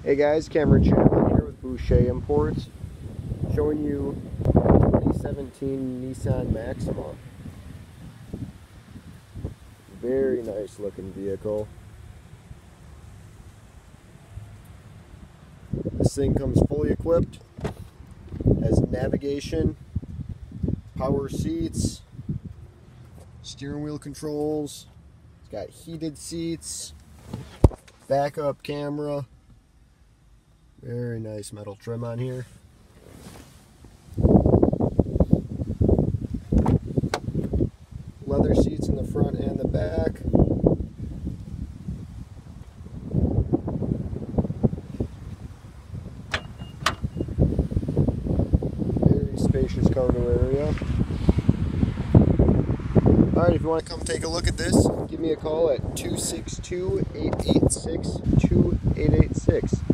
Hey guys, Cameron Champlin here with Boucher Imports, showing you 2017 Nissan Maxima. Very nice looking vehicle. This thing comes fully equipped, has navigation, power seats, steering wheel controls, it's got heated seats, backup camera. Very nice metal trim on here. Leather seats in the front and the back. Very spacious cargo area. Alright, if you want to come take a look at this, give me a call at 262-886-2886.